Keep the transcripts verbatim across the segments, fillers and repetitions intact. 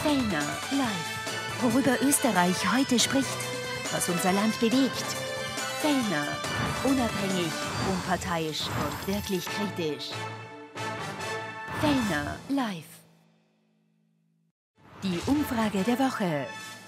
Fellner live. Worüber Österreich heute spricht, was unser Land bewegt. Fellner, unabhängig, unparteiisch und wirklich kritisch. Fellner live. Die Umfrage der Woche.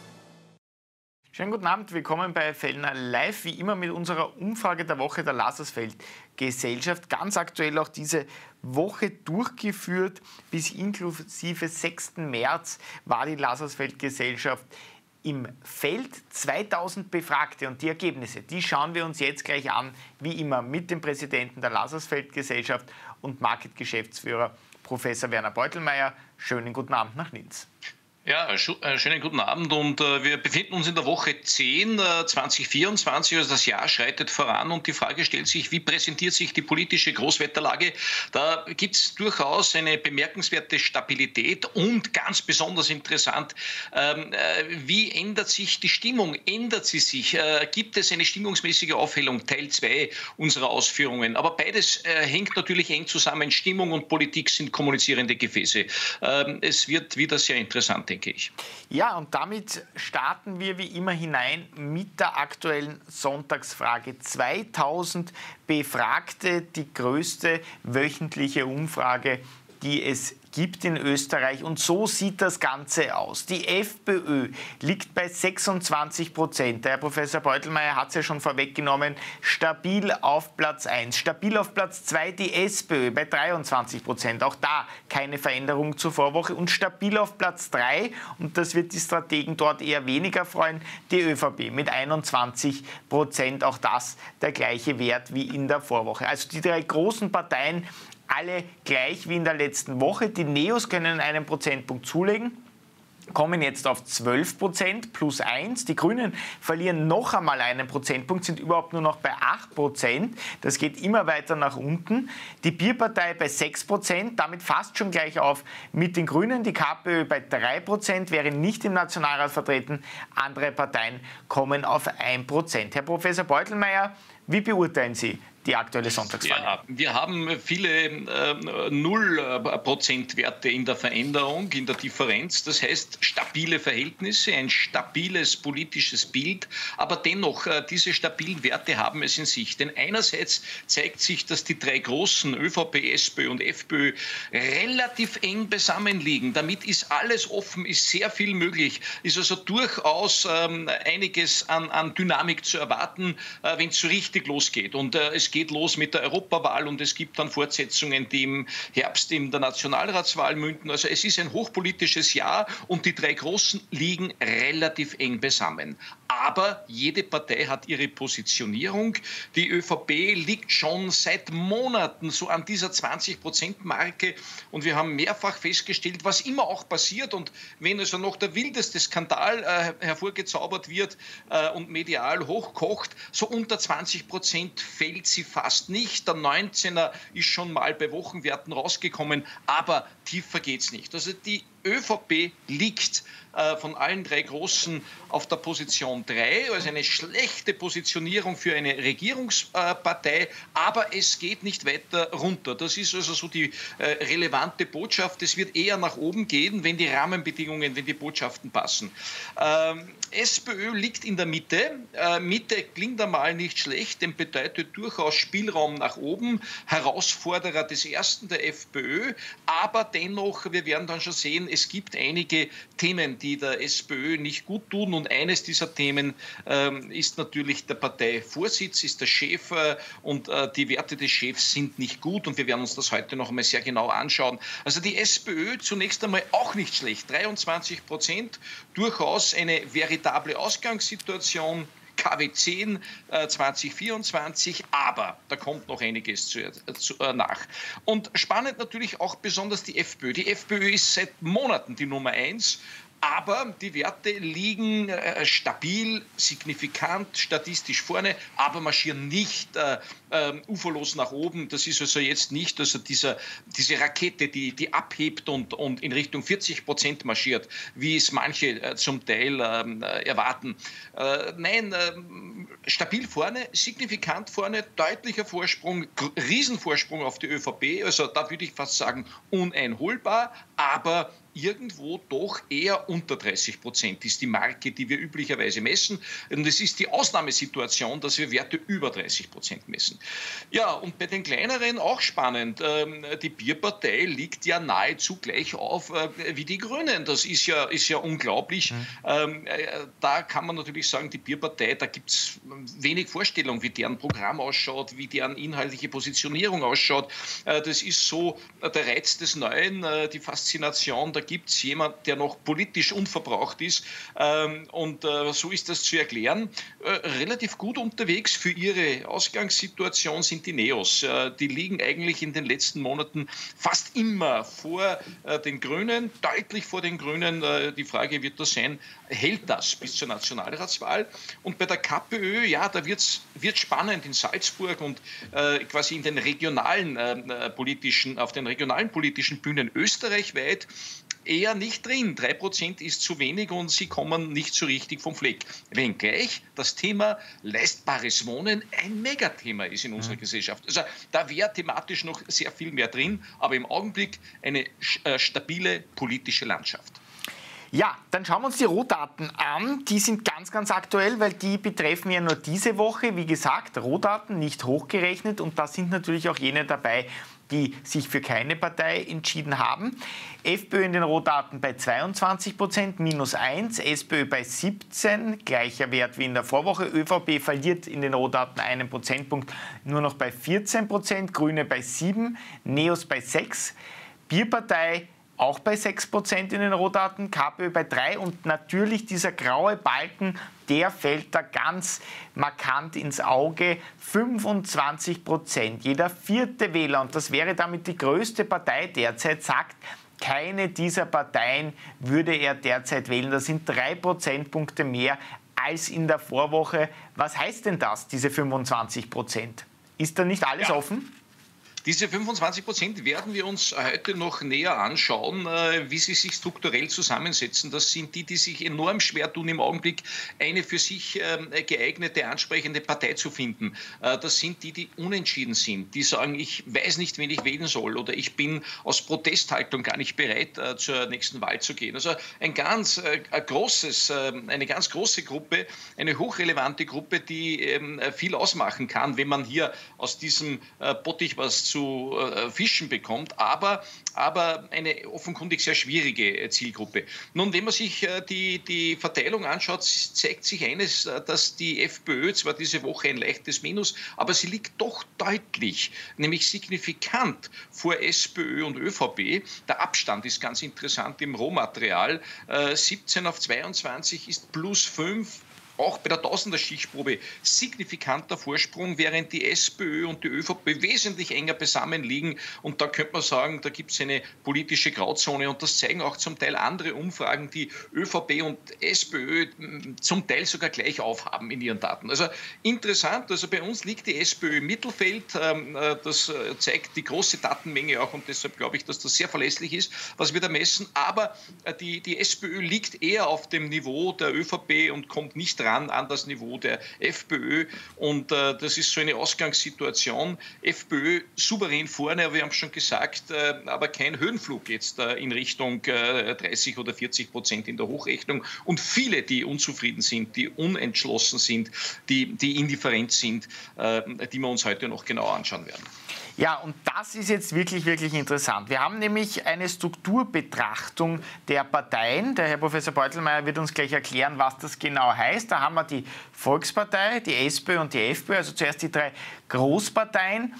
Schönen guten Abend, willkommen bei Fellner live, wie immer mit unserer Umfrage der Woche der Lazarsfeld Gesellschaft. Ganz aktuell auch diese Woche durchgeführt. Bis inklusive sechsten März war die Lazarsfeld Gesellschaft im Feld. zweitausend Befragte und die Ergebnisse, die schauen wir uns jetzt gleich an, wie immer mit dem Präsidenten der Lazarsfeld Gesellschaft und Market-Geschäftsführer Professor Werner Beutelmeier. Schönen guten Abend nach Linz. Ja, schönen guten Abend und äh, wir befinden uns in der Woche zehn, äh, zwanzig vierundzwanzig, also das Jahr schreitet voran und die Frage stellt sich, wie präsentiert sich die politische Großwetterlage? Da gibt es durchaus eine bemerkenswerte Stabilität und ganz besonders interessant, ähm, äh, wie ändert sich die Stimmung? Ändert sie sich? Äh, gibt es eine stimmungsmäßige Aufhellung? Teil zwei unserer Ausführungen. Aber beides äh, hängt natürlich eng zusammen. Stimmung und Politik sind kommunizierende Gefäße. Ähm, es wird wieder sehr interessant, denke ich. Ja, und damit starten wir wie immer hinein mit der aktuellen Sonntagsfrage. zweitausend Befragte, die größte wöchentliche Umfrage, die es gibt in Österreich. Und so sieht das Ganze aus. Die FPÖ liegt bei sechsundzwanzig Prozent. Der Herr Professor Beutelmeier hat es ja schon vorweggenommen. Stabil auf Platz eins. Stabil auf Platz zwei die SPÖ bei dreiundzwanzig Prozent. Auch da keine Veränderung zur Vorwoche. Und stabil auf Platz drei, und das wird die Strategen dort eher weniger freuen, die ÖVP mit einundzwanzig Prozent. Auch das der gleiche Wert wie in der Vorwoche. Also die drei großen Parteien alle gleich wie in der letzten Woche. Die Neos können einen Prozentpunkt zulegen, kommen jetzt auf zwölf Prozent plus eins. Die Grünen verlieren noch einmal einen Prozentpunkt, sind überhaupt nur noch bei acht Prozent. Das geht immer weiter nach unten. Die Bierpartei bei sechs Prozent, damit fast schon gleich auf mit den Grünen. Die KPÖ bei drei Prozent, wäre nicht im Nationalrat vertreten. Andere Parteien kommen auf ein Prozent. Herr Professor Beutelmeier, wie beurteilen Sie die aktuelle Sonntagsfrage? Ja, wir haben viele äh, Null-Prozent-Werte in der Veränderung, in der Differenz. Das heißt, stabile Verhältnisse, ein stabiles politisches Bild. Aber dennoch, äh, diese stabilen Werte haben es in sich. Denn einerseits zeigt sich, dass die drei großen, ÖVP, SPÖ und FPÖ, relativ eng beisammen liegen. Damit ist alles offen, ist sehr viel möglich. Ist also durchaus ähm, einiges an, an Dynamik zu erwarten, äh, wenn es so richtig losgeht. Und äh, es geht los mit der Europawahl und es gibt dann Fortsetzungen, die im Herbst in der Nationalratswahl münden. Also es ist ein hochpolitisches Jahr und die drei Großen liegen relativ eng beisammen. Aber jede Partei hat ihre Positionierung. Die ÖVP liegt schon seit Monaten so an dieser zwanzig Prozent Marke und wir haben mehrfach festgestellt, was immer auch passiert und wenn also noch der wildeste Skandal äh, hervorgezaubert wird äh, und medial hochkocht, so unter zwanzig Prozent fällt sie fast nicht. Der neunzehner ist schon mal bei Wochenwerten rausgekommen, aber tiefer geht's nicht. Also die ÖVP liegt äh, von allen drei Großen auf der Position drei, also eine schlechte Positionierung für eine Regierungspartei, äh, aber es geht nicht weiter runter. Das ist also so die äh, relevante Botschaft. Es wird eher nach oben gehen, wenn die Rahmenbedingungen, wenn die Botschaften passen. Ähm, SPÖ liegt in der Mitte. Äh, Mitte klingt einmal nicht schlecht, denn bedeutet durchaus Spielraum nach oben. Herausforderer des Ersten der FPÖ, aber dennoch, wir werden dann schon sehen, es gibt einige Themen, die der SPÖ nicht gut tun und eines dieser Themen ähm, ist natürlich der Parteivorsitz, ist der Chef äh, und äh, die Werte des Chefs sind nicht gut und wir werden uns das heute noch einmal sehr genau anschauen. Also die SPÖ zunächst einmal auch nicht schlecht, dreiundzwanzig Prozent, durchaus eine veritable Ausgangssituation. K W zehn äh, zwanzig vierundzwanzig, aber da kommt noch einiges zu, äh, zu, äh, nach. Und spannend natürlich auch besonders die FPÖ. Die FPÖ ist seit Monaten die Nummer eins. Aber die Werte liegen äh, stabil, signifikant, statistisch vorne, aber marschieren nicht äh, äh, uferlos nach oben. Das ist also jetzt nicht also dieser, diese Rakete, die, die abhebt und, und in Richtung vierzig Prozent marschiert, wie es manche äh, zum Teil äh, erwarten. Äh, nein, äh, stabil vorne, signifikant vorne, deutlicher Vorsprung, Riesenvorsprung auf die ÖVP. Also da würde ich fast sagen, uneinholbar, aber irgendwo doch eher unter dreißig Prozent ist die Marke, die wir üblicherweise messen. Und es ist die Ausnahmesituation, dass wir Werte über dreißig Prozent messen. Ja, und bei den kleineren auch spannend. Die Bierpartei liegt ja nahezu gleich auf wie die Grünen. Das ist ja, ist ja unglaublich. Mhm. Da kann man natürlich sagen, die Bierpartei, da gibt es wenig Vorstellung, wie deren Programm ausschaut, wie deren inhaltliche Positionierung ausschaut. Das ist so der Reiz des Neuen, die Faszination. Da gibt es jemanden, der noch politisch unverbraucht ist. Und so ist das zu erklären. Relativ gut unterwegs für ihre Ausgangssituation sind die Neos. Die liegen eigentlich in den letzten Monaten fast immer vor den Grünen, deutlich vor den Grünen. Die Frage wird das sein, hält das bis zur Nationalratswahl? Und bei der KPÖ, ja, da wird's, wird spannend in Salzburg und äh, quasi in den regionalen äh, politischen, auf den regionalen politischen Bühnen österreichweit eher nicht drin. Drei Prozent ist zu wenig und sie kommen nicht so richtig vom Fleck. Wenngleich das Thema leistbares Wohnen ein Megathema ist in unserer mhm. Gesellschaft. Also da wäre thematisch noch sehr viel mehr drin, aber im Augenblick eine äh, stabile politische Landschaft. Ja, dann schauen wir uns die Rohdaten an. Die sind ganz, ganz aktuell, weil die betreffen ja nur diese Woche. Wie gesagt, Rohdaten nicht hochgerechnet und da sind natürlich auch jene dabei, die sich für keine Partei entschieden haben. FPÖ in den Rohdaten bei zweiundzwanzig Prozent, minus eins, SPÖ bei siebzehn, gleicher Wert wie in der Vorwoche. ÖVP verliert in den Rohdaten einen Prozentpunkt, nur noch bei vierzehn Prozent, Grüne bei sieben, Neos bei sechs, Bierpartei auch bei sechs Prozent in den Rohdaten, KPÖ bei drei und natürlich dieser graue Balken, der fällt da ganz markant ins Auge, fünfundzwanzig Prozent. Jeder vierte Wähler, und das wäre damit die größte Partei derzeit, sagt, keine dieser Parteien würde er derzeit wählen. Das sind drei Prozentpunkte mehr als in der Vorwoche. Was heißt denn das, diese fünfundzwanzig Prozent? Ist da nicht alles ja. offen? Diese fünfundzwanzig Prozent werden wir uns heute noch näher anschauen, wie sie sich strukturell zusammensetzen. Das sind die, die sich enorm schwer tun, im Augenblick eine für sich geeignete, ansprechende Partei zu finden. Das sind die, die unentschieden sind, die sagen, ich weiß nicht, wen ich wählen soll oder ich bin aus Protesthaltung gar nicht bereit, zur nächsten Wahl zu gehen. Also ein ganz ein großes, eine ganz große Gruppe, eine hochrelevante Gruppe, die viel ausmachen kann, wenn man hier aus diesem Bottich was zu äh, fischen bekommt, aber, aber eine offenkundig sehr schwierige äh, Zielgruppe. Nun, wenn man sich äh, die, die Verteilung anschaut, zeigt sich eines, äh, dass die FPÖ zwar diese Woche ein leichtes Minus, aber sie liegt doch deutlich, nämlich signifikant vor SPÖ und ÖVP. Der Abstand ist ganz interessant im Rohmaterial. Äh, siebzehn auf zweiundzwanzig ist plus fünf. Auch bei der Tausender-Stichprobe signifikanter Vorsprung, während die SPÖ und die ÖVP wesentlich enger beisammen liegen. Und da könnte man sagen, da gibt es eine politische Grauzone. Und das zeigen auch zum Teil andere Umfragen, die ÖVP und SPÖ zum Teil sogar gleich aufhaben in ihren Daten. Also interessant, also bei uns liegt die SPÖ im Mittelfeld. Das zeigt die große Datenmenge auch und deshalb glaube ich, dass das sehr verlässlich ist, was wir da messen. Aber die, die SPÖ liegt eher auf dem Niveau der ÖVP und kommt nicht ran an das Niveau der FPÖ und äh, das ist so eine Ausgangssituation. FPÖ souverän vorne, wir haben es schon gesagt, äh, aber kein Höhenflug jetzt äh, in Richtung äh, dreißig oder vierzig Prozent in der Hochrechnung und viele, die unzufrieden sind, die unentschlossen sind, die, die indifferent sind, äh, die wir uns heute noch genauer anschauen werden. Ja, und das ist jetzt wirklich, wirklich interessant. Wir haben nämlich eine Strukturbetrachtung der Parteien. Der Herr Professor Beutelmeier wird uns gleich erklären, was das genau heißt. Da haben wir die Volkspartei, die SPÖ und die FPÖ, also zuerst die drei Großparteien.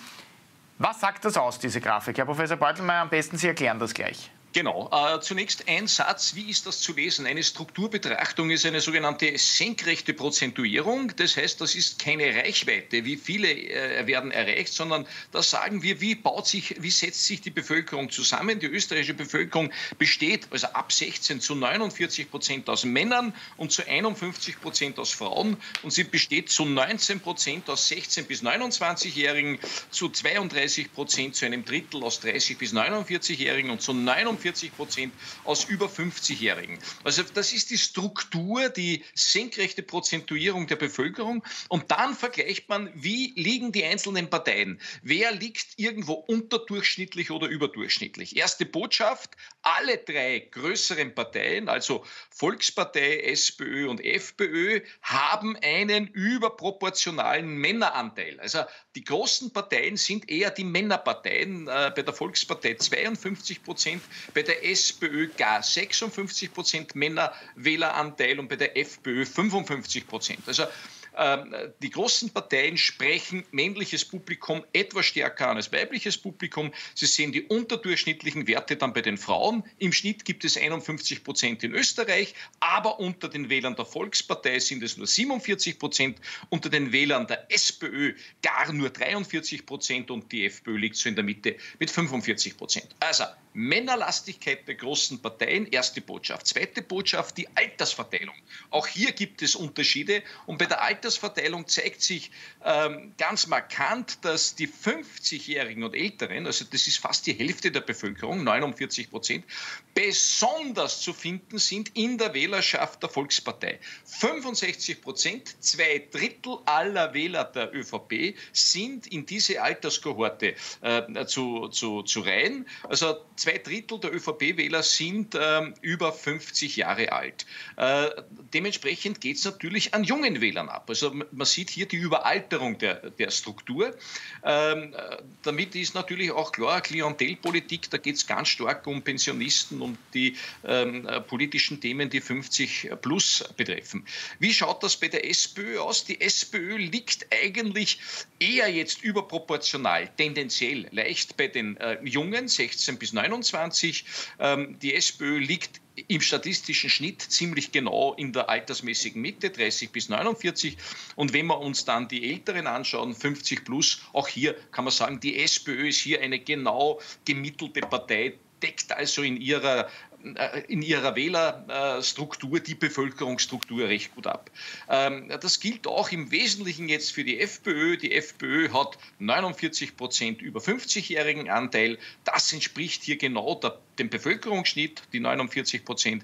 Was sagt das aus, diese Grafik? Herr Professor Beutelmeier, am besten Sie erklären das gleich. Genau. Äh, zunächst ein Satz. Wie ist das zu lesen? Eine Strukturbetrachtung ist eine sogenannte senkrechte Prozentuierung. Das heißt, das ist keine Reichweite, wie viele äh, werden erreicht, sondern da sagen wir, wie baut sich, wie setzt sich die Bevölkerung zusammen? Die österreichische Bevölkerung besteht also ab sechzehn zu neunundvierzig Prozent aus Männern und zu einundfünfzig Prozent aus Frauen und sie besteht zu neunzehn Prozent aus sechzehn bis neunundzwanzigjährigen, zu zweiunddreißig Prozent zu einem Drittel aus dreißig bis neunundvierzig-Jährigen und zu neunundvierzig sechsundvierzig Prozent aus über fünfzigjährigen. Also das ist die Struktur, die senkrechte Prozentuierung der Bevölkerung. Und dann vergleicht man, wie liegen die einzelnen Parteien. Wer liegt irgendwo unterdurchschnittlich oder überdurchschnittlich? Erste Botschaft, alle drei größeren Parteien, also Volkspartei, SPÖ und FPÖ, haben einen überproportionalen Männeranteil. Also die großen Parteien sind eher die Männerparteien. Äh, bei der Volkspartei zweiundfünfzig Prozent, bei der SPÖ gar sechsundfünfzig Prozent Männerwähleranteil und bei der FPÖ fünfundfünfzig Prozent. Also die großen Parteien sprechen männliches Publikum etwas stärker an als weibliches Publikum. Sie sehen die unterdurchschnittlichen Werte dann bei den Frauen. Im Schnitt gibt es einundfünfzig Prozent in Österreich, aber unter den Wählern der Volkspartei sind es nur siebenundvierzig Prozent, unter den Wählern der SPÖ gar nur dreiundvierzig Prozent und die FPÖ liegt so in der Mitte mit fünfundvierzig Prozent. Also Männerlastigkeit der großen Parteien, erste Botschaft. Zweite Botschaft, die Altersverteilung. Auch hier gibt es Unterschiede und bei der Altersverteilung zeigt sich ähm, ganz markant, dass die fünfzigjährigen und Älteren, also das ist fast die Hälfte der Bevölkerung, neunundvierzig Prozent, besonders zu finden sind in der Wählerschaft der Volkspartei. fünfundsechzig Prozent, zwei Drittel aller Wähler der ÖVP sind in diese Alterskohorte äh, zu, zu, zu reihen. Also zwei Drittel der ÖVP-Wähler sind äh, über fünfzig Jahre alt. Äh, dementsprechend geht es natürlich an jungen Wählern ab. Also man sieht hier die Überalterung der, der Struktur. Ähm, damit ist natürlich auch klar, Klientelpolitik, da geht es ganz stark um Pensionisten und die ähm, politischen Themen, die fünfzig plus betreffen. Wie schaut das bei der SPÖ aus? Die SPÖ liegt eigentlich eher jetzt überproportional, tendenziell leicht bei den äh, Jungen, sechzehn bis neunundzwanzig. Ähm, die SPÖ liegt im statistischen Schnitt ziemlich genau in der altersmäßigen Mitte, dreißig bis neunundvierzig. Und wenn wir uns dann die Älteren anschauen, fünfzig plus, auch hier kann man sagen, die SPÖ ist hier eine genau gemittelte Partei, deckt also in ihrer in ihrer Wählerstruktur die Bevölkerungsstruktur recht gut ab. Das gilt auch im Wesentlichen jetzt für die FPÖ. Die FPÖ hat neunundvierzig Prozent über fünfzigjährigen Anteil. Das entspricht hier genau der, dem Bevölkerungsschnitt, die neunundvierzig Prozent.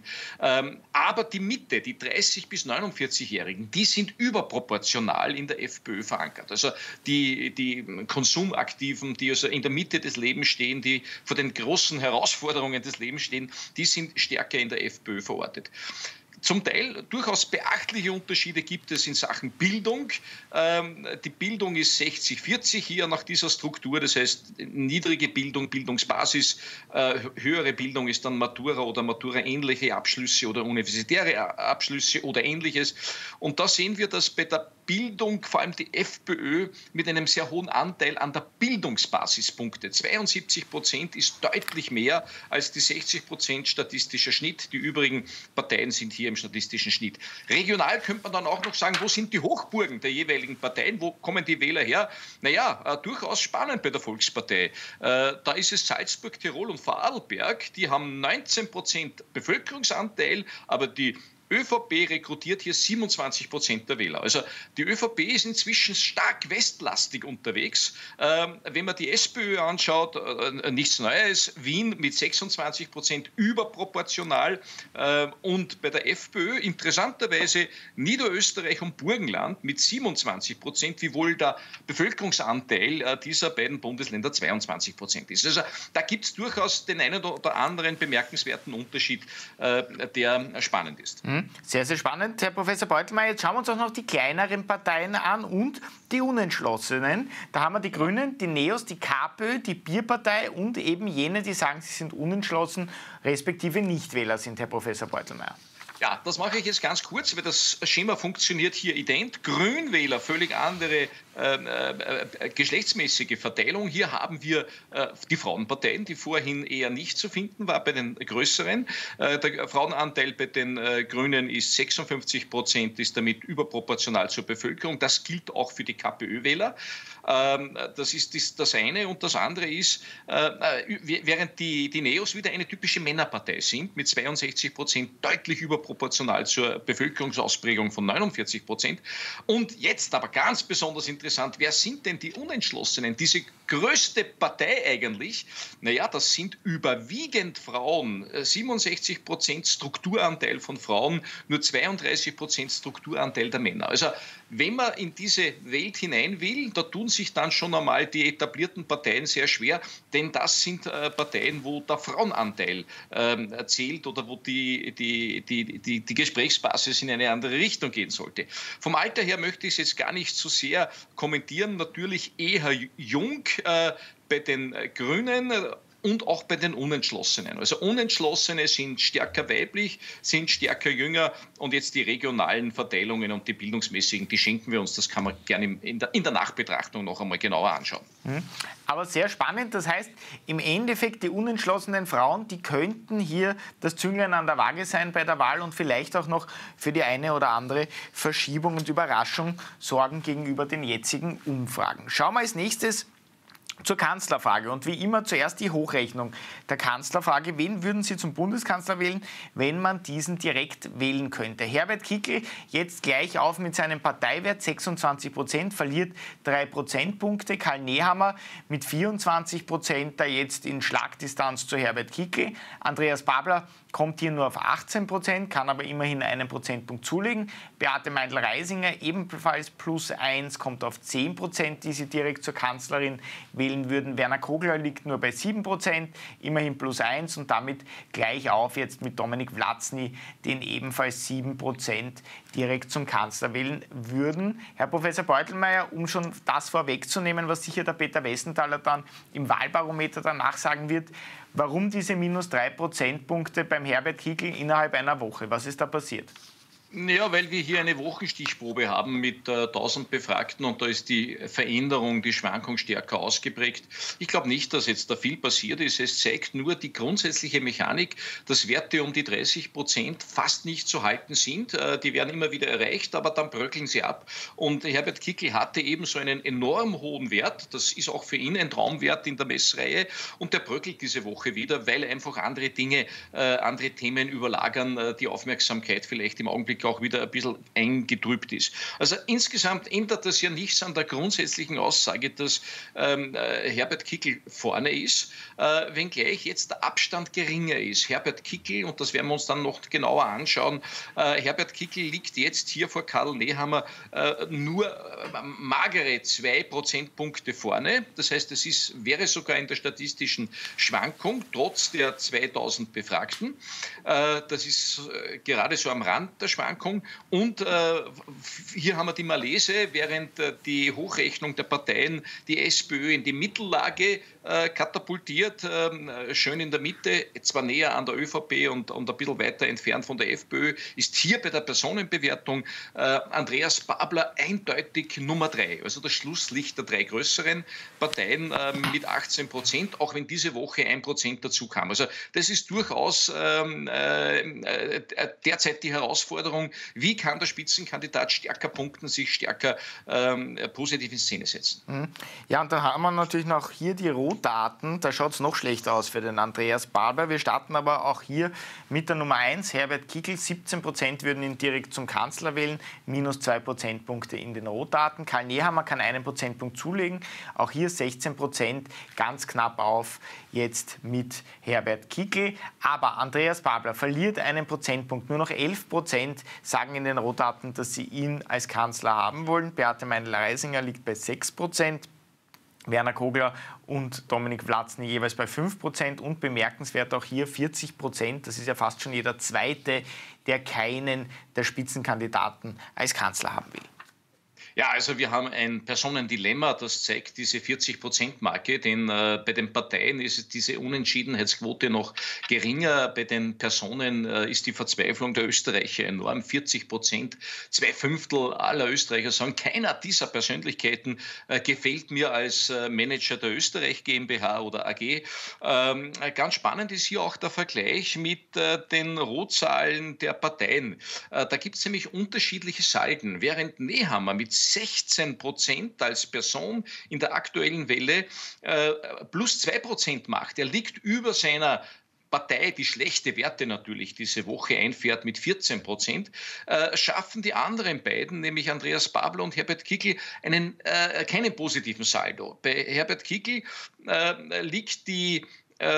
Aber die Mitte, die dreißig bis neunundvierzig-Jährigen, die sind überproportional in der FPÖ verankert. Also die, die Konsumaktiven, die also in der Mitte des Lebens stehen, die vor den großen Herausforderungen des Lebens stehen, die sind stärker in der FPÖ verortet. Zum Teil durchaus beachtliche Unterschiede gibt es in Sachen Bildung. Ähm, die Bildung ist sechzig vierzig hier nach dieser Struktur, das heißt niedrige Bildung, Bildungsbasis, äh, höhere Bildung ist dann Matura oder Matura-ähnliche Abschlüsse oder universitäre Abschlüsse oder Ähnliches. Und da sehen wir, dass bei der Bildung vor allem die FPÖ mit einem sehr hohen Anteil an der Bildungsbasispunkte. zweiundsiebzig Prozent ist deutlich mehr als die sechzig Prozent statistischer Schnitt. Die übrigen Parteien sind hier im statistischen Schnitt. Regional könnte man dann auch noch sagen, wo sind die Hochburgen der jeweiligen Parteien? Wo kommen die Wähler her? Naja, äh, durchaus spannend bei der Volkspartei. Äh, da ist es Salzburg, Tirol und Vorarlberg. Die haben neunzehn Prozent Bevölkerungsanteil, aber die ÖVP rekrutiert hier siebenundzwanzig Prozent der Wähler. Also die ÖVP ist inzwischen stark westlastig unterwegs. Ähm, wenn man die SPÖ anschaut, äh, nichts Neues, Wien mit sechsundzwanzig Prozent überproportional äh, und bei der FPÖ interessanterweise Niederösterreich und Burgenland mit siebenundzwanzig Prozent, wiewohl der Bevölkerungsanteil äh, dieser beiden Bundesländer zweiundzwanzig Prozent ist. Also da gibt es durchaus den einen oder anderen bemerkenswerten Unterschied, äh, der spannend ist. Sehr, sehr spannend, Herr Professor Beutelmeier. Jetzt schauen wir uns auch noch die kleineren Parteien an und die Unentschlossenen. Da haben wir die Grünen, die NEOS, die KPÖ, die Bierpartei und eben jene, die sagen, sie sind unentschlossen, respektive Nichtwähler sind, Herr Professor Beutelmeier. Ja, das mache ich jetzt ganz kurz, weil das Schema funktioniert hier ident. Grünwähler, völlig andere äh, äh, geschlechtsmäßige Verteilung. Hier haben wir äh, die Frauenparteien, die vorhin eher nicht zu finden war bei den größeren. Äh, der Frauenanteil bei den äh, Grünen ist sechsundfünfzig Prozent, ist damit überproportional zur Bevölkerung. Das gilt auch für die KPÖ-Wähler. Ähm, das ist das, das eine. Und das andere ist, äh, während die, die NEOS wieder eine typische Männerpartei sind, mit zweiundsechzig Prozent deutlich überproportional zur Bevölkerungsausprägung von neunundvierzig Prozent. Und jetzt aber ganz besonders interessant, wer sind denn die Unentschlossenen, diese größte Partei eigentlich, naja, das sind überwiegend Frauen, siebenundsechzig Prozent Strukturanteil von Frauen, nur zweiunddreißig Prozent Strukturanteil der Männer. Also wenn man in diese Welt hinein will, da tun sich dann schon einmal die etablierten Parteien sehr schwer, denn das sind äh, Parteien, wo der Frauenanteil ähm, zählt oder wo die, die, die, die, die Gesprächsbasis in eine andere Richtung gehen sollte. Vom Alter her möchte ich es jetzt gar nicht so sehr kommentieren, natürlich eher jung äh, bei den äh, Grünen, und auch bei den Unentschlossenen. Also Unentschlossene sind stärker weiblich, sind stärker jünger und jetzt die regionalen Verteilungen und die bildungsmäßigen, die schenken wir uns. Das kann man gerne in der, in der Nachbetrachtung noch einmal genauer anschauen. Aber sehr spannend, das heißt, im Endeffekt die unentschlossenen Frauen, die könnten hier das Zünglein an der Waage sein bei der Wahl und vielleicht auch noch für die eine oder andere Verschiebung und Überraschung sorgen gegenüber den jetzigen Umfragen. Schauen wir als nächstes zur Kanzlerfrage und wie immer zuerst die Hochrechnung der Kanzlerfrage. Wen würden Sie zum Bundeskanzler wählen, wenn man diesen direkt wählen könnte? Herbert Kickl jetzt gleich auf mit seinem Parteiwert, sechsundzwanzig Prozent, verliert drei Prozentpunkte. Karl Nehammer mit vierundzwanzig Prozent, da jetzt in Schlagdistanz zu Herbert Kickl. Andreas Babler kommt hier nur auf achtzehn Prozent, kann aber immerhin einen Prozentpunkt zulegen. Beate Meindl-Reisinger ebenfalls plus eins, kommt auf zehn Prozent, die sie direkt zur Kanzlerin wählen würden. Werner Kogler liegt nur bei sieben Prozent, immerhin plus eins und damit gleich auf jetzt mit Dominik Vlatzny, den ebenfalls sieben Prozent direkt zum Kanzler wählen würden. Herr Professor Beutelmeier, um schon das vorwegzunehmen, was sicher der Peter Westenthaler dann im Wahlbarometer danach sagen wird, warum diese minus drei Prozentpunkte beim Herbert Kickl innerhalb einer Woche? Was ist da passiert? Ja, weil wir hier eine Wochenstichprobe haben mit äh, tausend Befragten und da ist die Veränderung, die Schwankung stärker ausgeprägt. Ich glaube nicht, dass jetzt da viel passiert ist. Es zeigt nur die grundsätzliche Mechanik, dass Werte um die dreißig Prozent fast nicht zu halten sind. Äh, die werden immer wieder erreicht, aber dann bröckeln sie ab. Und Herbert Kickl hatte eben so einen enorm hohen Wert. Das ist auch für ihn ein Traumwert in der Messreihe und der bröckelt diese Woche wieder, weil einfach andere Dinge, äh, andere Themen überlagern, äh, die Aufmerksamkeit vielleicht im Augenblick auch wieder ein bisschen eingetrübt ist. Also insgesamt ändert das ja nichts an der grundsätzlichen Aussage, dass ähm, Herbert Kickl vorne ist, äh, wenngleich jetzt der Abstand geringer ist. Herbert Kickl, und das werden wir uns dann noch genauer anschauen, äh, Herbert Kickl liegt jetzt hier vor Karl Nehammer äh, nur äh, magere zwei Prozentpunkte vorne. Das heißt, es ist, wäre sogar in der statistischen Schwankung, trotz der zweitausend Befragten. Äh, das ist äh, gerade so am Rand der Schwankung. Und äh, hier haben wir die Malese, während äh, die Hochrechnung der Parteien die SPÖ in die Mittellage äh, katapultiert, äh, schön in der Mitte, zwar näher an der ÖVP und, und ein bisschen weiter entfernt von der FPÖ, ist hier bei der Personenbewertung äh, Andreas Babler eindeutig Nummer drei, also das Schlusslicht der drei größeren Parteien äh, mit achtzehn Prozent, auch wenn diese Woche ein Prozent dazu kam. Also das ist durchaus ähm, äh, derzeit die Herausforderung, wie kann der Spitzenkandidat stärker punkten, sich stärker ähm, positiv in Szene setzen. Ja, und da haben wir natürlich noch hier die Rohdaten. Da schaut es noch schlechter aus für den Andreas Babler. Wir starten aber auch hier mit der Nummer eins, Herbert Kickl. siebzehn Prozent würden ihn direkt zum Kanzler wählen, minus zwei Prozentpunkte in den Rohdaten. Karl Nehammer kann einen Prozentpunkt zulegen. Auch hier sechzehn Prozent, ganz knapp auf jetzt mit Herbert Kickl. Aber Andreas Babler verliert einen Prozentpunkt. Nur noch elf Prozent sagen in den Rohdaten, dass sie ihn als Kanzler haben wollen. Beate Meindl-Reisinger liegt bei sechs Prozent. Werner Kogler und Dominik Vlatzny jeweils bei fünf Prozent und bemerkenswert auch hier vierzig Prozent. Das ist ja fast schon jeder Zweite, der keinen der Spitzenkandidaten als Kanzler haben will. Ja, also wir haben ein Personendilemma, das zeigt diese vierzig Prozent Marke, denn äh, bei den Parteien ist diese Unentschiedenheitsquote noch geringer, bei den Personen äh, ist die Verzweiflung der Österreicher enorm, vierzig Prozent, zwei Fünftel aller Österreicher sagen, keiner dieser Persönlichkeiten äh, gefällt mir als äh, Manager der Österreich GmbH oder A G. Ähm, ganz spannend ist hier auch der Vergleich mit äh, den Rohzahlen der Parteien. Äh, da gibt es nämlich unterschiedliche Salden, während Nehammer mit sechzehn Prozent als Person in der aktuellen Welle äh, plus zwei Prozent macht. Er liegt über seiner Partei, die schlechte Werte natürlich diese Woche einfährt mit vierzehn Prozent, äh, schaffen die anderen beiden, nämlich Andreas Babler und Herbert Kickl, einen, äh, keinen positiven Saldo. Bei Herbert Kickl äh, liegt die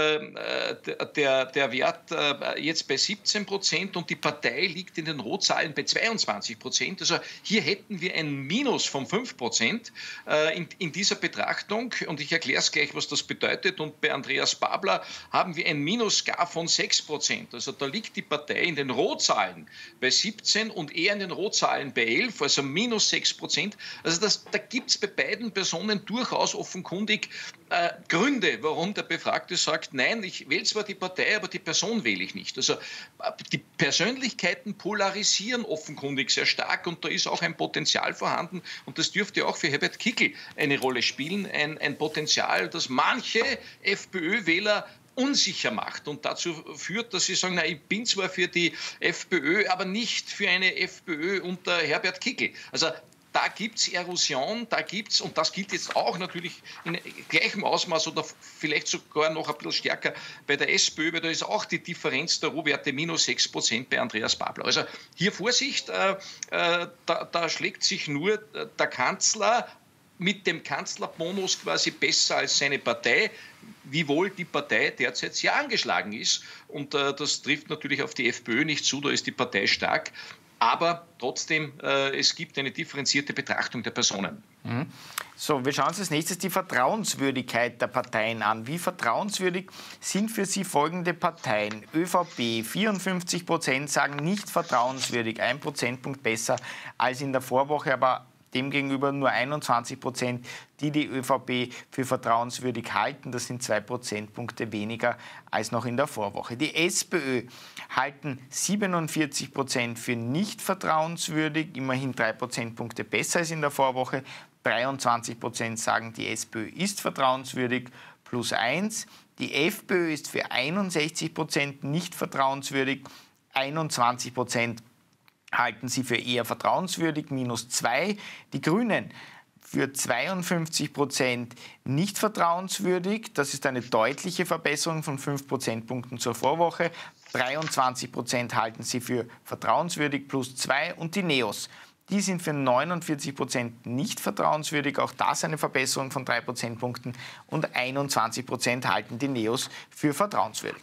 Der, der Wert jetzt bei siebzehn Prozent und die Partei liegt in den Rotzahlen bei zweiundzwanzig Prozent. Also hier hätten wir ein Minus von fünf Prozent in, in dieser Betrachtung. Und ich erkläre es gleich, was das bedeutet. Und bei Andreas Babler haben wir ein Minus gar von sechs Prozent. Also da liegt die Partei in den Rotzahlen bei siebzehn und eher in den Rotzahlen bei elf, also minus sechs Prozent. Also das, da gibt es bei beiden Personen durchaus offenkundig äh, Gründe, warum der Befragte sagt, nein, ich wähle zwar die Partei, aber die Person wähle ich nicht. Also die Persönlichkeiten polarisieren offenkundig sehr stark und da ist auch ein Potenzial vorhanden und das dürfte auch für Herbert Kickl eine Rolle spielen, ein, ein Potenzial, das manche FPÖ-Wähler unsicher macht und dazu führt, dass sie sagen, na, ich bin zwar für die FPÖ, aber nicht für eine FPÖ unter Herbert Kickl. Also da gibt es Erosion, da gibt es, und das gilt jetzt auch natürlich in gleichem Ausmaß oder vielleicht sogar noch ein bisschen stärker bei der SPÖ, weil da ist auch die Differenz der Rohwerte minus sechs Prozent bei Andreas Babler. Also hier Vorsicht, äh, äh, da, da schlägt sich nur der Kanzler mit dem Kanzlerbonus quasi besser als seine Partei, wiewohl die Partei derzeit sehr angeschlagen ist. Und äh, das trifft natürlich auf die FPÖ nicht zu, da ist die Partei stark. Aber trotzdem, äh, es gibt eine differenzierte Betrachtung der Personen. Mhm. So, wir schauen uns als nächstes die Vertrauenswürdigkeit der Parteien an. Wie vertrauenswürdig sind für Sie folgende Parteien? ÖVP, vierundfünfzig Prozent sagen nicht vertrauenswürdig, ein Prozentpunkt besser als in der Vorwoche, aber demgegenüber nur einundzwanzig Prozent, die die ÖVP für vertrauenswürdig halten. Das sind zwei Prozentpunkte weniger als noch in der Vorwoche. Die SPÖ halten siebenundvierzig Prozent für nicht vertrauenswürdig, immerhin drei Prozentpunkte besser als in der Vorwoche. dreiundzwanzig Prozent sagen, die SPÖ ist vertrauenswürdig, plus eins. Die FPÖ ist für einundsechzig Prozent nicht vertrauenswürdig, einundzwanzig Prozent halten sie für eher vertrauenswürdig, minus zwei. Die Grünen für zweiundfünfzig Prozent nicht vertrauenswürdig. Das ist eine deutliche Verbesserung von fünf Prozentpunkten zur Vorwoche. dreiundzwanzig Prozent halten sie für vertrauenswürdig, plus zwei. Und die Neos, die sind für neunundvierzig Prozent nicht vertrauenswürdig. Auch das eine Verbesserung von drei Prozentpunkten. Und einundzwanzig Prozent halten die Neos für vertrauenswürdig.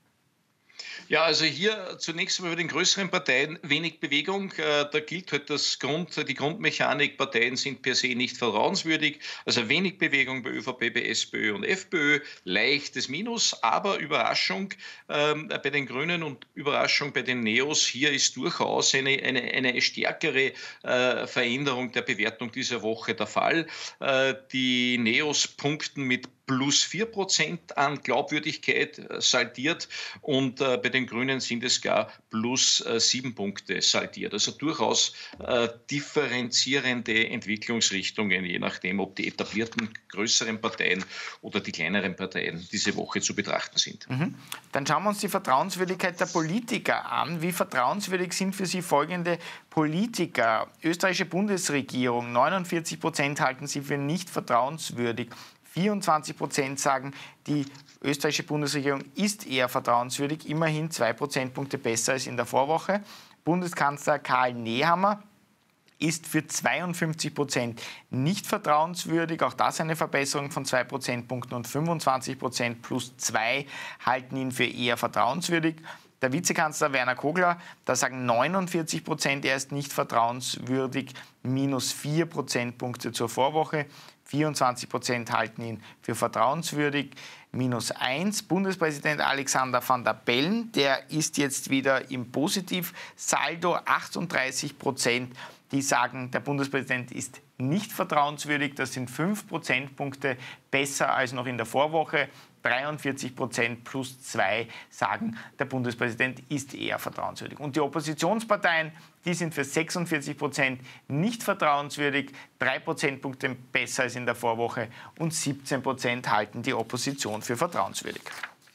Ja, also hier zunächst einmal bei den größeren Parteien wenig Bewegung. Da gilt halt das Grund, die Grundmechanik, Parteien sind per se nicht vertrauenswürdig. Also wenig Bewegung bei ÖVP, bei SPÖ und FPÖ, leichtes Minus, aber Überraschung ähm, bei den Grünen und Überraschung bei den Neos. Hier ist durchaus eine, eine, eine stärkere äh, Veränderung der Bewertung dieser Woche der Fall. Äh, die Neos punkten mit plus vier Prozent an Glaubwürdigkeit äh, saldiert und äh, bei den Grünen sind es gar plus äh, sieben Punkte saldiert. Also durchaus äh, differenzierende Entwicklungsrichtungen, je nachdem, ob die etablierten größeren Parteien oder die kleineren Parteien diese Woche zu betrachten sind. Mhm. Dann schauen wir uns die Vertrauenswürdigkeit der Politiker an. Wie vertrauenswürdig sind für Sie folgende Politiker? Österreichische Bundesregierung, neunundvierzig Prozent halten sie für nicht vertrauenswürdig. vierundzwanzig Prozent sagen, die österreichische Bundesregierung ist eher vertrauenswürdig, immerhin zwei Prozentpunkte besser als in der Vorwoche. Bundeskanzler Karl Nehammer ist für zweiundfünfzig Prozent nicht vertrauenswürdig, auch das eine Verbesserung von zwei Prozentpunkten und fünfundzwanzig Prozent plus zwei halten ihn für eher vertrauenswürdig. Der Vizekanzler Werner Kogler, da sagen neunundvierzig Prozent, er ist nicht vertrauenswürdig, minus vier Prozentpunkte zur Vorwoche. vierundzwanzig Prozent halten ihn für vertrauenswürdig, minus eins. Bundespräsident Alexander Van der Bellen, der ist jetzt wieder im Positivsaldo, achtunddreißig Prozent, die sagen, der Bundespräsident ist nicht vertrauenswürdig. Das sind fünf Prozentpunkte besser als noch in der Vorwoche. dreiundvierzig Prozent plus zwei sagen, der Bundespräsident ist eher vertrauenswürdig. Und die Oppositionsparteien, die sind für sechsundvierzig Prozent nicht vertrauenswürdig, drei Prozentpunkte besser als in der Vorwoche und siebzehn Prozent halten die Opposition für vertrauenswürdig.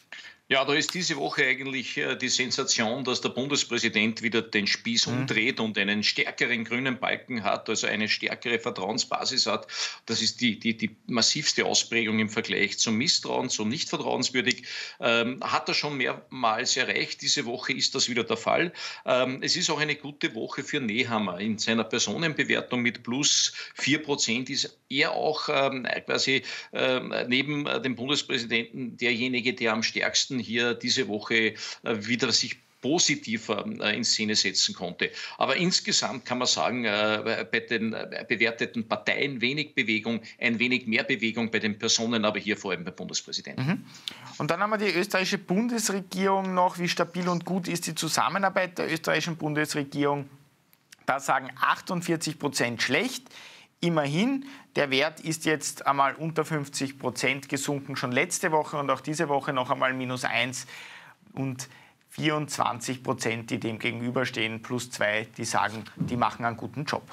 Ja, da ist diese Woche eigentlich äh, die Sensation, dass der Bundespräsident wieder den Spieß Mhm. umdreht und einen stärkeren grünen Balken hat, also eine stärkere Vertrauensbasis hat. Das ist die, die, die massivste Ausprägung im Vergleich zum Misstrauen, zum nicht vertrauenswürdig. Ähm, hat er schon mehrmals erreicht. Diese Woche ist das wieder der Fall. Ähm, es ist auch eine gute Woche für Nehammer. In seiner Personenbewertung mit plus vier Prozent ist er auch ähm, quasi ähm, neben dem Bundespräsidenten derjenige, der am stärksten hier diese Woche wieder sich positiver in Szene setzen konnte. Aber insgesamt kann man sagen, bei den bewerteten Parteien wenig Bewegung, ein wenig mehr Bewegung bei den Personen, aber hier vor allem beim Bundespräsidenten. Mhm. Und dann haben wir die österreichische Bundesregierung noch. Wie stabil und gut ist die Zusammenarbeit der österreichischen Bundesregierung? Da sagen achtundvierzig Prozent schlecht. Immerhin, der Wert ist jetzt einmal unter fünfzig Prozent gesunken, schon letzte Woche und auch diese Woche noch einmal minus eins und vierundzwanzig Prozent, die dem gegenüberstehen, plus zwei, die sagen, die machen einen guten Job.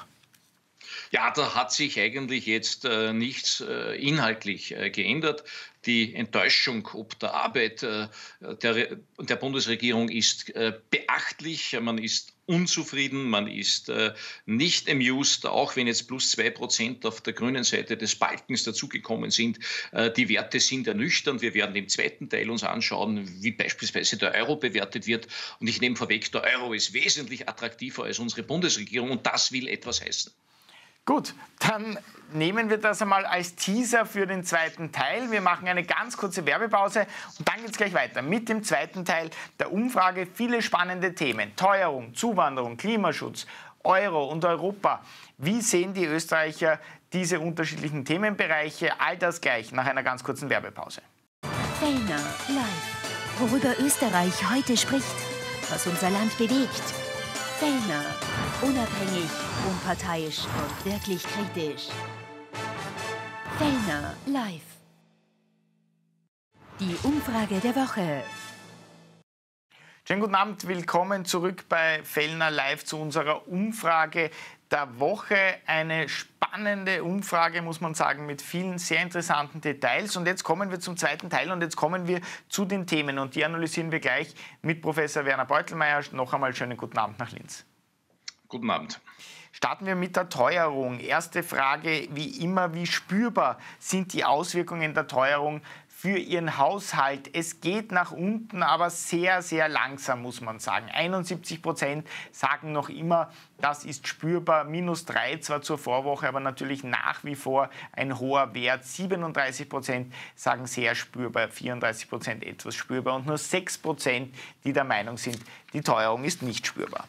Ja, da hat sich eigentlich jetzt äh, nichts äh, inhaltlich äh, geändert. Die Enttäuschung ob der Arbeit äh, der, der Bundesregierung ist äh, beachtlich. Man ist unzufrieden, man ist äh, nicht amused, auch wenn jetzt plus zwei Prozent auf der grünen Seite des Balkens dazugekommen sind. Äh, die Werte sind ernüchternd. Wir werden im zweiten Teil uns anschauen, wie beispielsweise der Euro bewertet wird. Und ich nehme vorweg, der Euro ist wesentlich attraktiver als unsere Bundesregierung und das will etwas heißen. Gut, dann nehmen wir das einmal als Teaser für den zweiten Teil. Wir machen eine ganz kurze Werbepause und dann geht es gleich weiter mit dem zweiten Teil der Umfrage. Viele spannende Themen: Teuerung, Zuwanderung, Klimaschutz, Euro und Europa. Wie sehen die Österreicher diese unterschiedlichen Themenbereiche? All das gleich nach einer ganz kurzen Werbepause. Fellner live. Worüber Österreich heute spricht, was unser Land bewegt. Fellner. Unabhängig, unparteiisch und wirklich kritisch. Fellner live. Die Umfrage der Woche. Schönen guten Abend, willkommen zurück bei Fellner Live zu unserer Umfrage der Woche. Eine spannende Umfrage, muss man sagen, mit vielen sehr interessanten Details. Und jetzt kommen wir zum zweiten Teil und jetzt kommen wir zu den Themen. Und die analysieren wir gleich mit Professor Werner Beutelmeier. Noch einmal schönen guten Abend nach Linz. Guten Abend. Starten wir mit der Teuerung. Erste Frage, wie immer, wie spürbar sind die Auswirkungen der Teuerung für Ihren Haushalt? Es geht nach unten, aber sehr, sehr langsam, muss man sagen. einundsiebzig Prozent sagen noch immer, das ist spürbar. Minus drei zwar zur Vorwoche, aber natürlich nach wie vor ein hoher Wert. siebenunddreißig Prozent sagen sehr spürbar, vierunddreißig Prozent etwas spürbar und nur sechs Prozent, die der Meinung sind, die Teuerung ist nicht spürbar.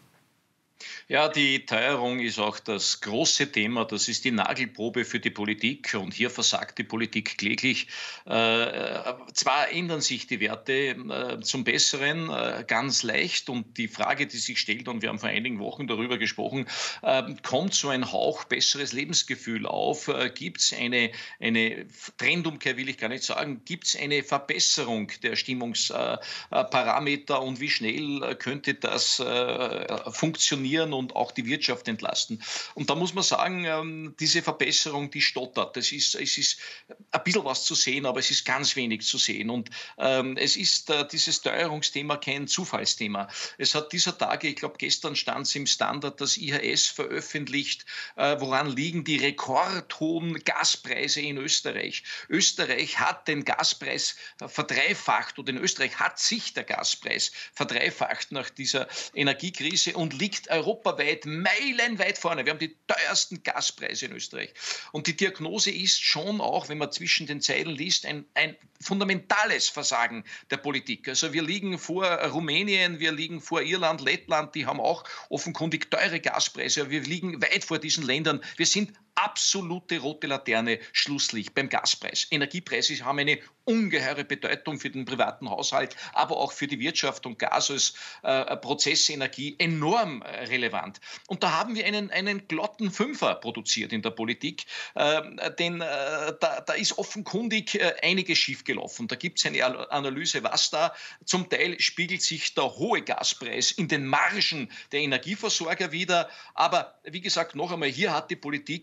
Ja, die Teuerung ist auch das große Thema. Das ist die Nagelprobe für die Politik. Und hier versagt die Politik kläglich. Äh, zwar ändern sich die Werte äh, zum Besseren äh, ganz leicht. Und die Frage, die sich stellt, und wir haben vor einigen Wochen darüber gesprochen, äh, kommt so ein Hauch besseres Lebensgefühl auf? Äh, gibt es eine, eine Trendumkehr, will ich gar nicht sagen, gibt es eine Verbesserung der Stimmungsparameter und wie schnell äh, könnte das äh, funktionieren und auch die Wirtschaft entlasten. Und da muss man sagen, diese Verbesserung, die stottert. Es ist, es ist ein bisschen was zu sehen, aber es ist ganz wenig zu sehen. Und ähm, es ist äh, dieses Teuerungsthema kein Zufallsthema. Es hat dieser Tage, ich glaube gestern stand es im Standard, das I H S veröffentlicht, äh, woran liegen die rekordhohen Gaspreise in Österreich. Österreich hat den Gaspreis verdreifacht oder in Österreich hat sich der Gaspreis verdreifacht nach dieser Energiekrise und liegt europaweit meilenweit vorne. Wir haben die teuersten Gaspreise in Österreich. Und die Diagnose ist schon auch, wenn man zwischen den Zeilen liest, ein, ein fundamentales Versagen der Politik. Also wir liegen vor Rumänien, wir liegen vor Irland, Lettland, die haben auch offenkundig teure Gaspreise. Wir liegen weit vor diesen Ländern. Wir sind absolute rote Laterne, Schlusslicht beim Gaspreis. Energiepreise haben eine ungeheure Bedeutung für den privaten Haushalt, aber auch für die Wirtschaft und Gas als äh, Prozessenergie enorm äh, relevant. Und da haben wir einen, einen glotten Fünfer produziert in der Politik, äh, denn äh, da, da ist offenkundig äh, einiges schiefgelaufen. Da gibt es eine Analyse, was da. Zum Teil spiegelt sich der hohe Gaspreis in den Margen der Energieversorger wider. Aber wie gesagt, noch einmal, hier hat die Politik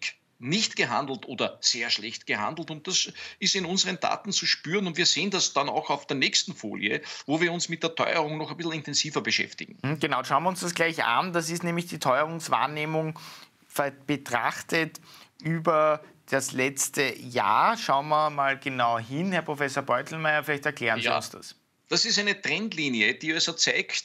nicht gehandelt oder sehr schlecht gehandelt. Und das ist in unseren Daten zu spüren. Und wir sehen das dann auch auf der nächsten Folie, wo wir uns mit der Teuerung noch ein bisschen intensiver beschäftigen. Genau, schauen wir uns das gleich an. Das ist nämlich die Teuerungswahrnehmung betrachtet über das letzte Jahr. Schauen wir mal genau hin. Herr Professor Beutelmeier, vielleicht erklären Sie Ja. uns das. Das ist eine Trendlinie, die also zeigt,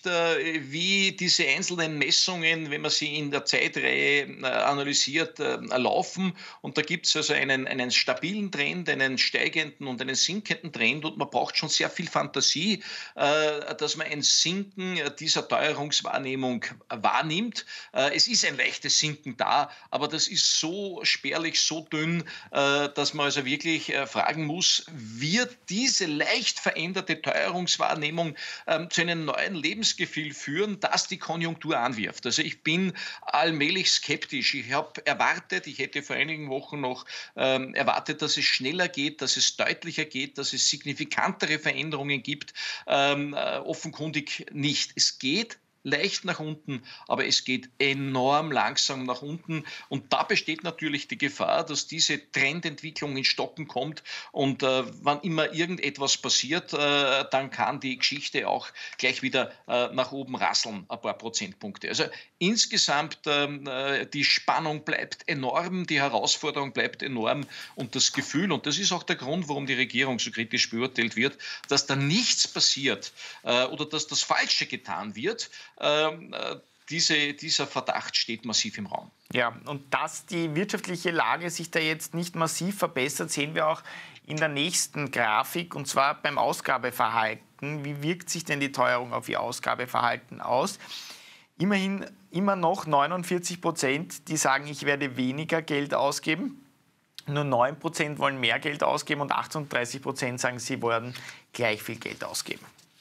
wie diese einzelnen Messungen, wenn man sie in der Zeitreihe analysiert, laufen. Und da gibt es also einen, einen stabilen Trend, einen steigenden und einen sinkenden Trend. Und man braucht schon sehr viel Fantasie, dass man ein Sinken dieser Teuerungswahrnehmung wahrnimmt. Es ist ein leichtes Sinken da, aber das ist so spärlich, so dünn, dass man also wirklich fragen muss, wird diese leicht veränderte Teuerungswahrnehmung Wahrnehmung ähm, zu einem neuen Lebensgefühl führen, das die Konjunktur anwirft. Also ich bin allmählich skeptisch. Ich habe erwartet, ich hätte vor einigen Wochen noch ähm, erwartet, dass es schneller geht, dass es deutlicher geht, dass es signifikantere Veränderungen gibt. Ähm, äh, offenkundig nicht. Es geht leicht nach unten, aber es geht enorm langsam nach unten. Und da besteht natürlich die Gefahr, dass diese Trendentwicklung in Stocken kommt. Und äh, wann immer irgendetwas passiert, äh, dann kann die Geschichte auch gleich wieder äh, nach oben rasseln, ein paar Prozentpunkte. Also insgesamt äh, die Spannung bleibt enorm, die Herausforderung bleibt enorm und das Gefühl, und das ist auch der Grund, warum die Regierung so kritisch beurteilt wird, dass da nichts passiert äh, oder dass das Falsche getan wird, Ähm, diese, dieser Verdacht steht massiv im Raum. Ja, und dass die wirtschaftliche Lage sich da jetzt nicht massiv verbessert, sehen wir auch in der nächsten Grafik, und zwar beim Ausgabeverhalten. Wie wirkt sich denn die Teuerung auf Ihr Ausgabeverhalten aus? Immerhin immer noch neunundvierzig Prozent, die sagen, ich werde weniger Geld ausgeben. Nur neun Prozent wollen mehr Geld ausgeben und achtunddreißig Prozent sagen, sie wollen gleich viel Geld ausgeben.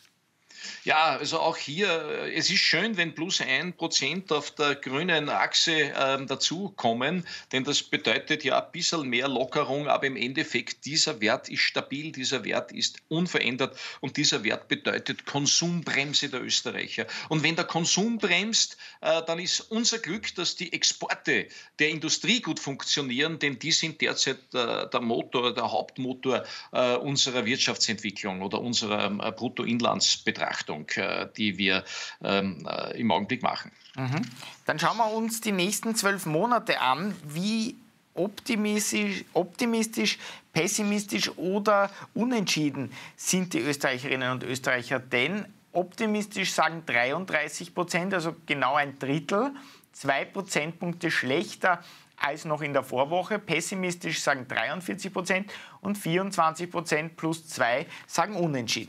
Ja, also auch hier, es ist schön, wenn plus ein Prozent auf der grünen Achse äh, dazukommen, denn das bedeutet ja ein bisschen mehr Lockerung, aber im Endeffekt, dieser Wert ist stabil, dieser Wert ist unverändert und dieser Wert bedeutet Konsumbremse der Österreicher. Und wenn der Konsum bremst, äh, dann ist unser Glück, dass die Exporte der Industrie gut funktionieren, denn die sind derzeit äh, der Motor, der Hauptmotor äh, unserer Wirtschaftsentwicklung oder unserer äh, Bruttoinlandsbetrachtung, die wir ähm, im Augenblick machen. Mhm. Dann schauen wir uns die nächsten zwölf Monate an. Wie optimistisch, optimistisch, pessimistisch oder unentschieden sind die Österreicherinnen und Österreicher? Denn optimistisch sagen dreiunddreißig Prozent, also genau ein Drittel, zwei Prozentpunkte schlechter als noch in der Vorwoche. Pessimistisch sagen dreiundvierzig Prozent und vierundzwanzig Prozent plus zwei sagen unentschieden.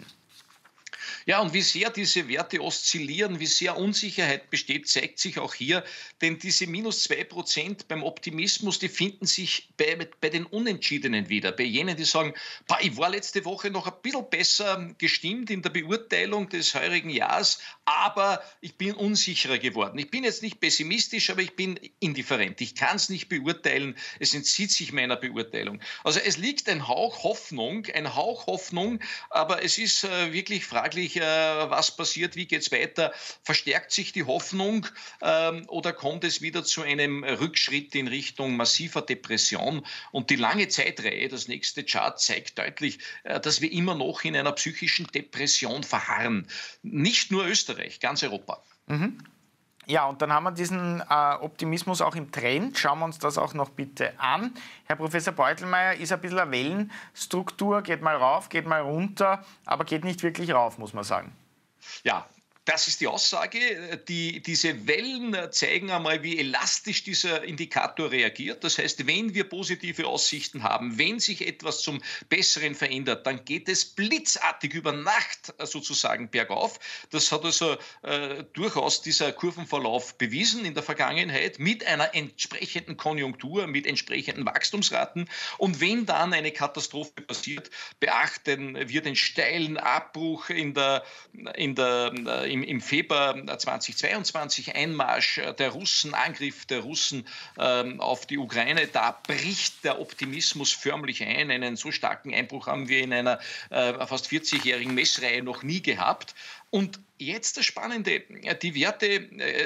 Ja, und wie sehr diese Werte oszillieren, wie sehr Unsicherheit besteht, zeigt sich auch hier. Denn diese minus zwei Prozent beim Optimismus, die finden sich bei, bei den Unentschiedenen wieder. Bei jenen, die sagen, ich war letzte Woche noch ein bisschen besser gestimmt in der Beurteilung des heurigen Jahres, aber ich bin unsicherer geworden. Ich bin jetzt nicht pessimistisch, aber ich bin indifferent. Ich kann es nicht beurteilen. Es entzieht sich meiner Beurteilung. Also es liegt ein Hauch Hoffnung, ein Hauch Hoffnung, aber es ist äh, wirklich fraglich, was passiert, wie geht es weiter, verstärkt sich die Hoffnung ähm, oder kommt es wieder zu einem Rückschritt in Richtung massiver Depression? Und die lange Zeitreihe, das nächste Chart, zeigt deutlich, äh, dass wir immer noch in einer psychischen Depression verharren. Nicht nur Österreich, ganz Europa. Mhm. Ja, und dann haben wir diesen äh, Optimismus auch im Trend. Schauen wir uns das auch noch bitte an. Herr Professor Beutelmeier, ist ein bisschen eine Wellenstruktur, geht mal rauf, geht mal runter, aber geht nicht wirklich rauf, muss man sagen. Ja. Das ist die Aussage. Die, diese Wellen zeigen einmal, wie elastisch dieser Indikator reagiert. Das heißt, wenn wir positive Aussichten haben, wenn sich etwas zum Besseren verändert, dann geht es blitzartig über Nacht sozusagen bergauf. Das hat also äh, durchaus dieser Kurvenverlauf bewiesen in der Vergangenheit mit einer entsprechenden Konjunktur, mit entsprechenden Wachstumsraten. Und wenn dann eine Katastrophe passiert, beachten wir den steilen Abbruch in der, in der, in im Februar zweitausendzweiundzwanzig, Einmarsch der Russen, Angriff der Russen ähm, auf die Ukraine, da bricht der Optimismus förmlich ein. Einen so starken Einbruch haben wir in einer äh, fast vierzigjährigen Messreihe noch nie gehabt. Und jetzt das Spannende, die Werte äh,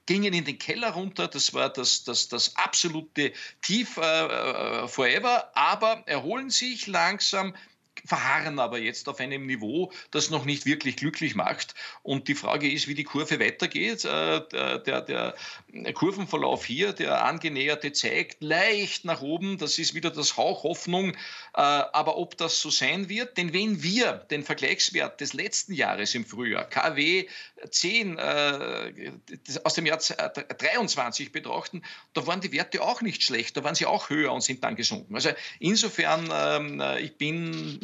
gingen in den Keller runter. Das war das, das, das absolute Tief äh, forever, aber erholen sich langsam, verharren aber jetzt auf einem Niveau, das noch nicht wirklich glücklich macht. Und die Frage ist, wie die Kurve weitergeht. Äh, der, der, der Kurvenverlauf hier, der angenäherte, zeigt leicht nach oben. Das ist wieder das Hauch Hoffnung. Äh, aber ob das so sein wird, denn wenn wir den Vergleichswert des letzten Jahres im Frühjahr, K W zehn äh, aus dem Jahr dreiundzwanzig betrachten, da waren die Werte auch nicht schlecht. Da waren sie auch höher und sind dann gesunken. Also insofern, äh, ich bin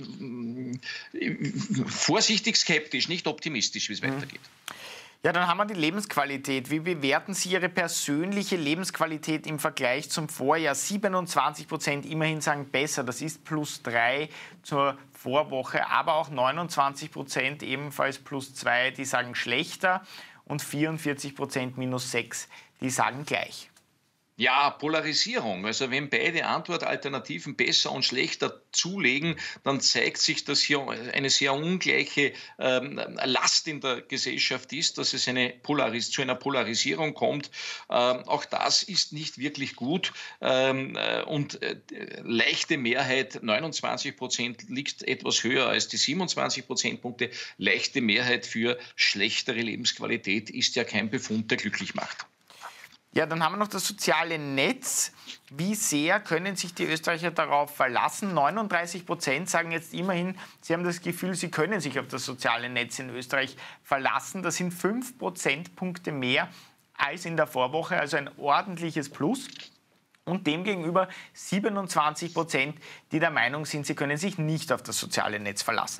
vorsichtig skeptisch, nicht optimistisch, wie es mhm. weitergeht. Ja, dann haben wir die Lebensqualität. Wie bewerten Sie Ihre persönliche Lebensqualität im Vergleich zum Vorjahr? siebenundzwanzig Prozent immerhin sagen besser, das ist plus drei zur Vorwoche, aber auch neunundzwanzig Prozent ebenfalls plus zwei, die sagen schlechter und vierundvierzig Prozent minus sechs, die sagen gleich. Ja, Polarisierung. Also wenn beide Antwortalternativen besser und schlechter zulegen, dann zeigt sich, dass hier eine sehr ungleiche ähm, Last in der Gesellschaft ist, dass es eine Polaris- zu einer Polarisierung kommt. Ähm, auch das ist nicht wirklich gut. Ähm, äh, und äh, leichte Mehrheit, neunundzwanzig Prozent, liegt etwas höher als die siebenundzwanzig Prozentpunkte. Leichte Mehrheit für schlechtere Lebensqualität ist ja kein Befund, der glücklich macht. Ja, dann haben wir noch das soziale Netz. Wie sehr können sich die Österreicher darauf verlassen? neununddreißig Prozent sagen jetzt immerhin, sie haben das Gefühl, sie können sich auf das soziale Netz in Österreich verlassen. Das sind fünf Prozentpunkte mehr als in der Vorwoche, also ein ordentliches Plus. Und demgegenüber siebenundzwanzig Prozent, die der Meinung sind, sie können sich nicht auf das soziale Netz verlassen.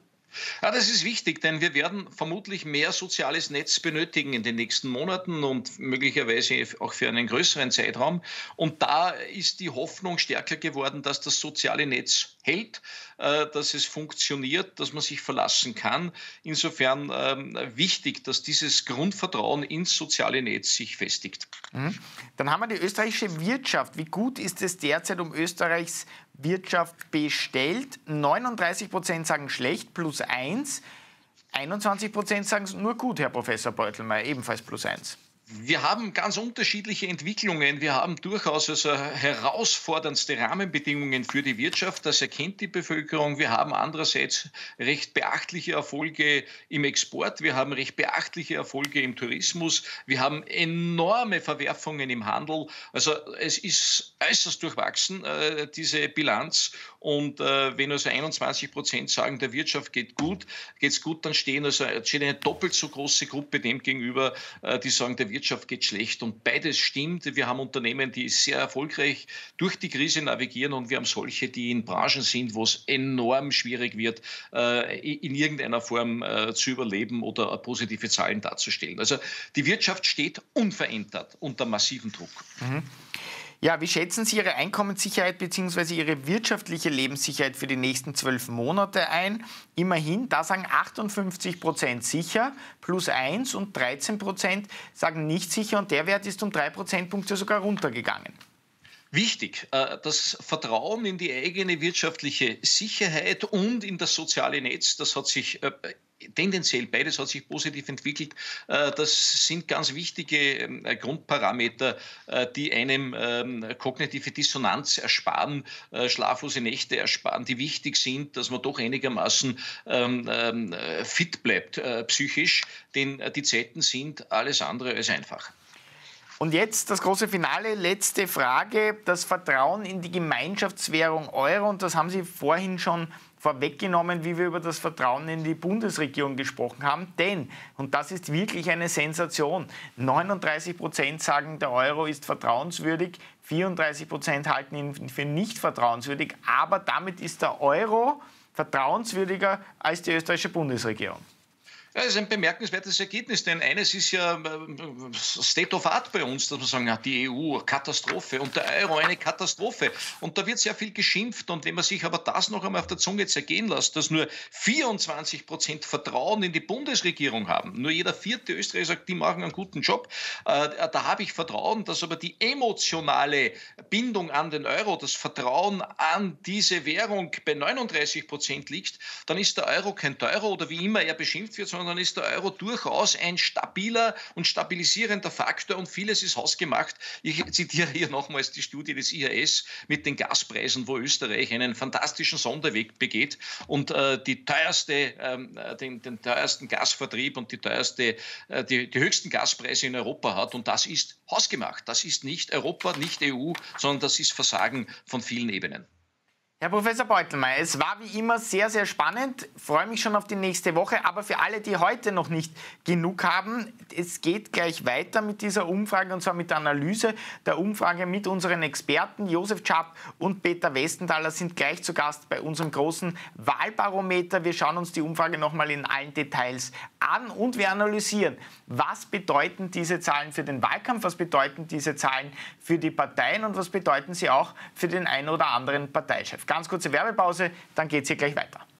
Ja, das ist wichtig, denn wir werden vermutlich mehr soziales Netz benötigen in den nächsten Monaten und möglicherweise auch für einen größeren Zeitraum. Und da ist die Hoffnung stärker geworden, dass das soziale Netz hält, dass es funktioniert, dass man sich verlassen kann. Insofern wichtig, dass dieses Grundvertrauen ins soziale Netz sich festigt. Mhm. Dann haben wir die österreichische Wirtschaft. Wie gut ist es derzeit um Österreichs Wirtschaft bestellt? neununddreißig Prozent sagen schlecht, plus eins. einundzwanzig Prozent sagen nur gut, Herr Professor Beutelmeier, ebenfalls plus eins. Wir haben ganz unterschiedliche Entwicklungen. Wir haben durchaus also herausforderndste Rahmenbedingungen für die Wirtschaft. Das erkennt die Bevölkerung. Wir haben andererseits recht beachtliche Erfolge im Export. Wir haben recht beachtliche Erfolge im Tourismus. Wir haben enorme Verwerfungen im Handel. Also es ist äußerst durchwachsen, äh, diese Bilanz. Und äh, wenn also einundzwanzig Prozent sagen, der Wirtschaft geht gut, geht es gut, dann stehen also, steht eine doppelt so große Gruppe dem gegenüber, äh, die sagen, der Wirtschaft geht schlecht. Und beides stimmt. Wir haben Unternehmen, die sehr erfolgreich durch die Krise navigieren, und wir haben solche, die in Branchen sind, wo es enorm schwierig wird, äh, in irgendeiner Form äh, zu überleben oder positive Zahlen darzustellen. Also die Wirtschaft steht unverändert unter massivem Druck. Mhm. Ja, wie schätzen Sie Ihre Einkommenssicherheit bzw. Ihre wirtschaftliche Lebenssicherheit für die nächsten zwölf Monate ein? Immerhin, da sagen achtundfünfzig Prozent sicher, plus eins, und dreizehn Prozent sagen nicht sicher, und der Wert ist um drei Prozentpunkte sogar runtergegangen. Wichtig, das Vertrauen in die eigene wirtschaftliche Sicherheit und in das soziale Netz, das hat sich tendenziell, beides hat sich positiv entwickelt. Das sind ganz wichtige Grundparameter, die einem kognitive Dissonanz ersparen, schlaflose Nächte ersparen, die wichtig sind, dass man doch einigermaßen fit bleibt psychisch, denn die Zeiten sind alles andere als einfach. Und jetzt das große Finale, letzte Frage, das Vertrauen in die Gemeinschaftswährung Euro. Und das haben Sie vorhin schon vorweggenommen, wie wir über das Vertrauen in die Bundesregierung gesprochen haben. Denn, und das ist wirklich eine Sensation, neununddreißig Prozent sagen, der Euro ist vertrauenswürdig, vierunddreißig Prozent halten ihn für nicht vertrauenswürdig. Aber damit ist der Euro vertrauenswürdiger als die österreichische Bundesregierung. Ja, das ist ein bemerkenswertes Ergebnis, denn eines ist ja State of Art bei uns, dass wir sagen, die E U, Katastrophe, und der Euro, eine Katastrophe. Und da wird sehr viel geschimpft, und wenn man sich aber das noch einmal auf der Zunge zergehen lässt, dass nur vierundzwanzig Prozent Vertrauen in die Bundesregierung haben, nur jeder vierte Österreicher sagt, die machen einen guten Job, äh, da habe ich Vertrauen, dass aber die emotionale Bindung an den Euro, das Vertrauen an diese Währung bei neununddreißig Prozent liegt, dann ist der Euro kein Euro, oder wie immer er beschimpft wird, sondern sondern ist der Euro durchaus ein stabiler und stabilisierender Faktor und vieles ist hausgemacht. Ich zitiere hier nochmals die Studie des I H S mit den Gaspreisen, wo Österreich einen fantastischen Sonderweg begeht und äh, die teuerste, ähm, den, den teuersten Gasvertrieb und die teuerste, äh, die, die höchsten Gaspreise in Europa hat. Und das ist hausgemacht. Das ist nicht Europa, nicht E U, sondern das ist Versagen von vielen Ebenen. Herr Professor Beutelmeier, es war wie immer sehr, sehr spannend. Ich freue mich schon auf die nächste Woche. Aber für alle, die heute noch nicht genug haben, es geht gleich weiter mit dieser Umfrage, und zwar mit der Analyse der Umfrage mit unseren Experten. Josef Schaap und Peter Westenthaler sind gleich zu Gast bei unserem großen Wahlbarometer. Wir schauen uns die Umfrage nochmal in allen Details an und wir analysieren, was bedeuten diese Zahlen für den Wahlkampf, was bedeuten diese Zahlen für die Parteien und was bedeuten sie auch für den einen oder anderen Parteichef. Ganz kurze Werbepause, dann geht es hier gleich weiter.